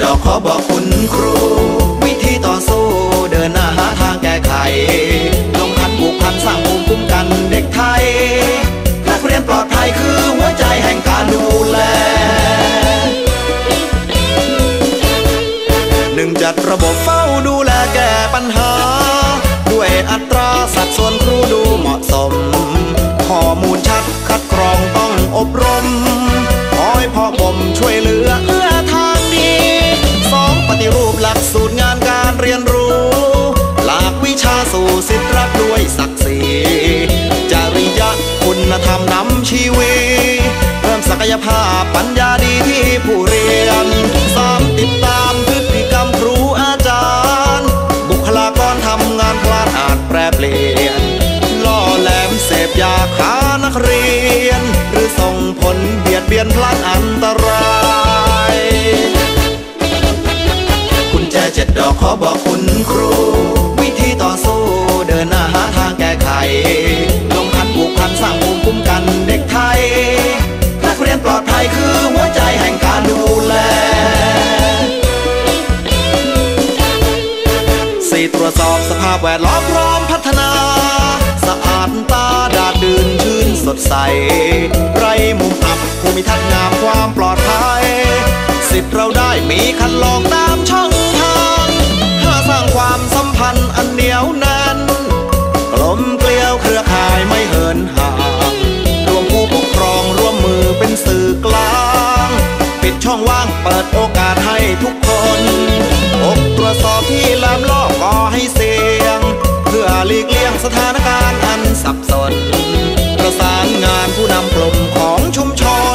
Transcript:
อกขอบอกคุณครูวิธีต่อสู้เดินหน้าหาทางแก้ไขลงขันผูกพันสร้างภูมิคุ้มกันเด็กไทยนักเรียนปลอดภัยคือหัวใจแห่งการดูแล1จัดระบบเฝ้าดูแลแก้ปัญหาด้วยอัตราสัดส่วนครูดูเหมาะสมข้อมูลชัดคัดกรองต้องอบรมคอยพ่อบ่มช่วยเหลือเอื้อทางดี2ปฏิรูปหลักสูตรงานการเรียนรู้หลากวิชาสู่สิทธิรัฐด้วยศักดิ์ศรีจริยคุณธรรมนำชีวิตเพิ่มศักยภาพปัญญาดีที่ผู้เรียน3ติดตามพฤติกรรมครูอาจารย์บุคลากรทำงานพลาดอาจแปรเปลี่ยนล่อแหลมเสพยาฆ่านักเรียนหรือส่งผลเบียดเบียนพลัดอันตรายกุญแจ7 ดอกขอบอกคุณครูวิธีต่อสู้เดินหน้าหาทางแก้ไขลงขันผูกพันสร้างภูมิคุ้มกันเด็กไทยนักเรียนปลอดภัยคือหัวใจแห่งการดูแล4ตรวจสอบสภาพแวดล้อมพร้อมพัฒนาสะอาดตาดาดดื่นชื่นสดใสไร้มุมอับภูมิทัศน์งามความปลอดภัยสิทธิ์เราได้มีคันลองตามช่องทางสร้างความสัมพันธ์อันเหนียวแน่นกลมเกลียวเครือข่ายไม่เหินห่างรวมผู้ปกครองร่วมมือเป็นสื่อกลางปิดช่องว่างเปิดโอกาสให้ทุกคนตรวจสอบที่แหลมลอกก่อให้เสี่ยงเพื่อหลีกเลี่ยงสถานการณ์อันสับสนประสานงานผู้นำกลุ่มของชุมชน